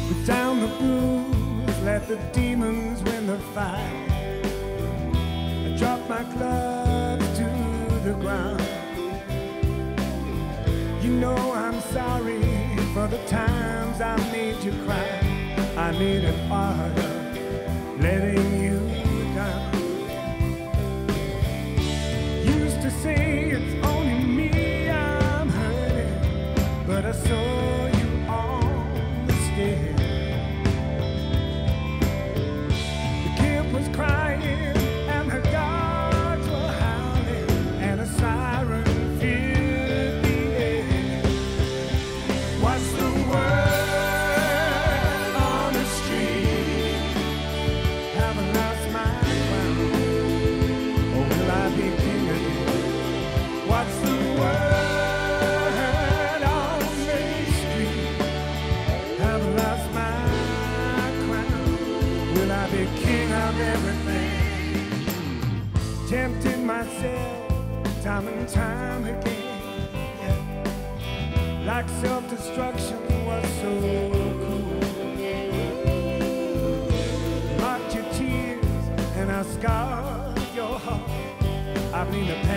Put down the blues, let the demons win the fight. I drop my gloves to the ground. You know I'm sorry for the times I made you cry. I made an art of letting you down. Used to say it's only me I'm hurting, but I saw you on the stairs. The kid was crying and her dogs were howling, and a siren filled the air. What's the word on the street? Haven't lost my crown, or will I be king again? What's the word on the street? Haven't lost my crown, will I be king of everything? Tempting myself time and time again, yeah. Like self-destruction was so cool. Marked your tears and I scarred your heart. I've been the